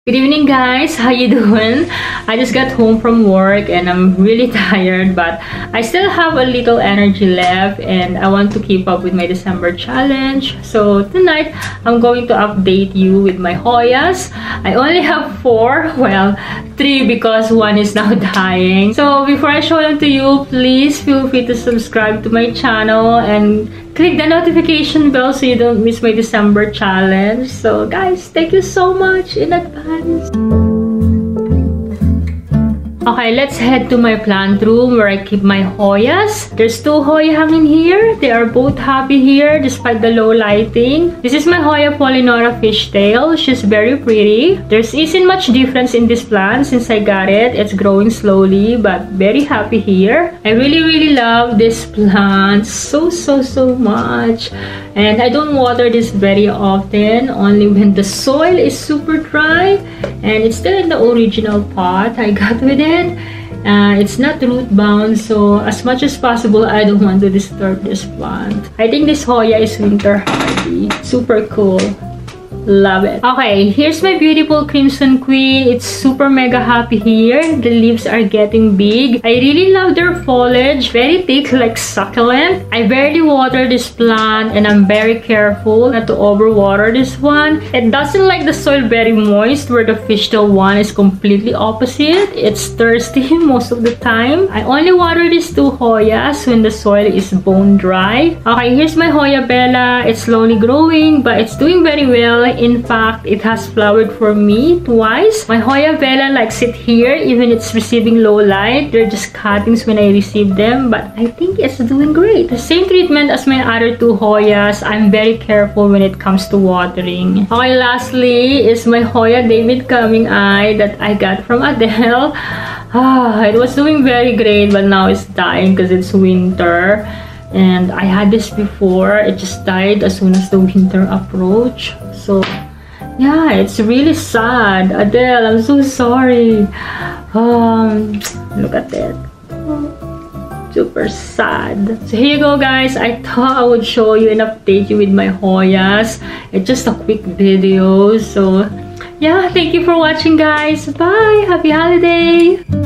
Good evening, guys. How you doing? I just got home from work and I'm really tired, but I still have a little energy left and I want to keep up with my December challenge. So tonight, I'm going to update you with my Hoyas. I only have 4, well, 3 because one is now dying. So before I show them to you, please feel free to subscribe to my channel and click the notification bell so you don't miss my December challenge. So guys, thank you so much in advance. Okay, let's head to my plant room where I keep my Hoyas. There's 2 Hoya hanging here. They are both happy here despite the low lighting. This is my Hoya Polyneura Fishtail. She's very pretty. There isn't much difference in this plant since I got it. It's growing slowly but very happy here. I really love this plant so much. And I don't water this very often, only when the soil is super dry and it's still in the original pot I got with it. It's not root bound, so as much as possible I don't want to disturb this plant. I think this Hoya is winter hardy. Super cool. Love it. Okay, here's my beautiful Crimson Queen. It's super mega happy here. The leaves are getting big. I really love their foliage. Very thick like succulent. I barely water this plant and I'm very careful not to overwater this one. It doesn't like the soil very moist, where the Fishtail one is completely opposite. It's thirsty most of the time. I only water these 2 Hoyas when the soil is bone dry. Okay, here's my Hoya Bella. It's slowly growing but it's doing very well. In fact, it has flowered for me twice. My Hoya Bella likes it here even it's receiving low light. They're just cuttings when I receive them, but I think it's doing great. The same treatment as my other 2 Hoyas. I'm very careful when it comes to watering. Okay, lastly is my Hoya David Coming Eye that I got from Adele. It was doing very great but now it's dying because it's winter. And I had this before. It just died as soon as the winter approached. So yeah, it's really sad. Adele, I'm so sorry. Look at that. Super sad. So here you go, guys. I thought I would show you and update you with my Hoyas. It's just a quick video. So yeah, thank you for watching, guys. Bye. Happy holiday.